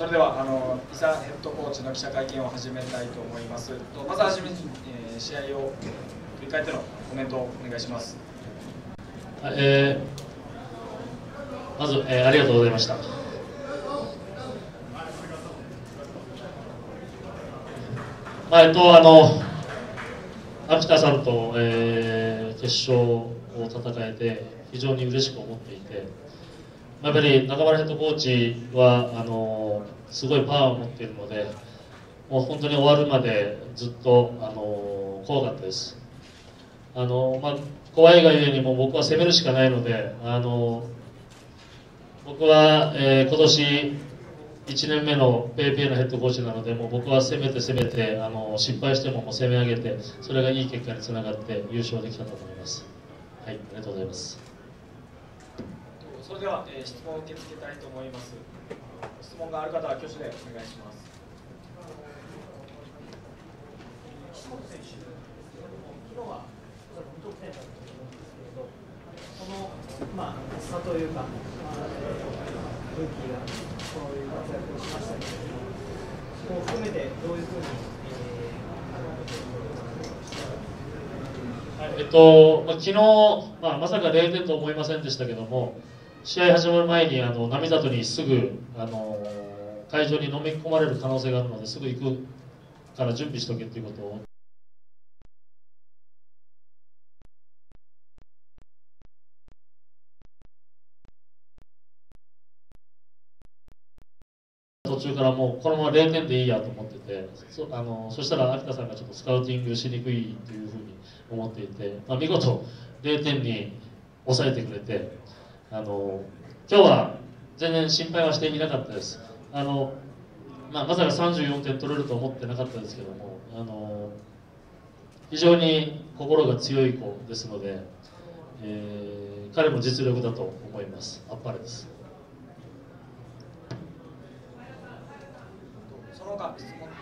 れでは伊佐ヘッドコーチの記者会見を始めたいと思います。まずはじめに、試合を振り返ってのコメントをお願いします。 まず、ありがとうございました。秋田さんと、決勝を戦えて非常に嬉しく思っていて、やっぱり中村ヘッドコーチはすごいパワーを持っているので、もう本当に終わるまでずっと怖かったです。怖いがゆえにも僕は攻めるしかないので、僕は、今年1年目のペイペイのヘッドコーチなので、もう僕は攻めて失敗しても攻め上げて、それがいい結果につながって優勝できたと思います。はい、ありがとうございます。 それでは、質問を受け付けたいと思います。質問がある方は挙手でお願いします。岸本選手、昨日は無得点だったと思うんですけれど、その差というか、ルーキーがそういう活躍をしましたけれども、そこを含めてどういうふうに昨日、まさか0点と思いませんでしたけども、試合始まる前に並里にすぐ会場に飲み込まれる可能性があるので、すぐ行くから準備しとけということを。途中からもうこのまま0点でいいやと思ってて、そしたら秋田さんがちょっとスカウティングしにくいというふうに思っていて、見事0点に抑えてくれて、今日は全然心配はしていなかったです。まさか34点取れると思ってなかったですけども、非常に心が強い子ですので、彼も実力だと思います。あっぱれです。 その他質問。 今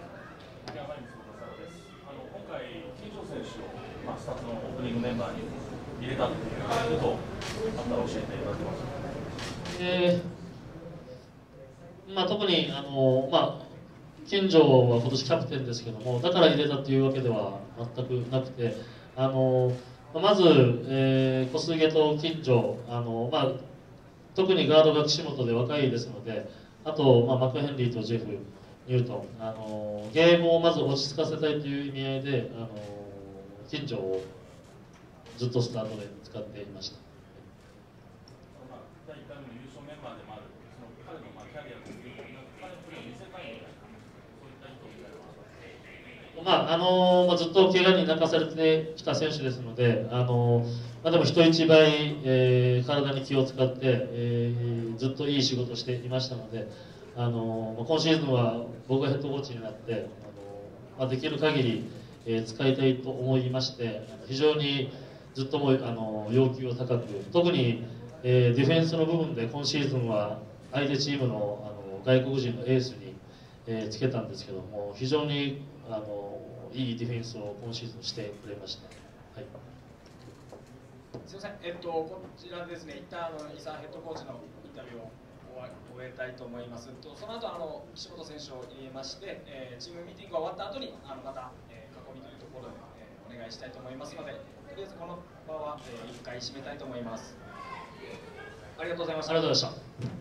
回、金城選手をスタッフのオープニングメンバーに入れたということをあったら教えていただけますか。 特に金城は今年キャプテンですけども、だから入れたというわけでは全くなくて、まず、小菅と金城、特にガードが岸本で若いですので、あと、マクヘンリーとジェフ、ニュートン、ゲームをまず落ち着かせたいという意味合いで、金城をずっとスタートで使っていました。 第1回目の優勝メンバーでもある、その彼のキャリアという彼のプレーを見せたいみたいな、そういった意図みたいな。 ずっと怪我に泣かされてきた選手ですので、でも人一倍、体に気を使って、ずっといい仕事をしていましたので、今シーズンは僕がヘッドコーチになって、できる限り、使いたいと思いまして、非常にずっとも要求を高く、特に、ディフェンスの部分で今シーズンは相手チームの、外国人のエースに、つけたんですけども、非常にいいディフェンスを今シーズンしてくれました。はい、 すみません、こちらですね、一旦伊佐ヘッドコーチのインタビューを終えたいと思います。その後岸本選手を入れまして、チームミーティングが終わった後にまた、囲みというところで、お願いしたいと思いますので、とりあえずこの場は、一回締めたいと思います。ありがとうございました。 ありがとうございました。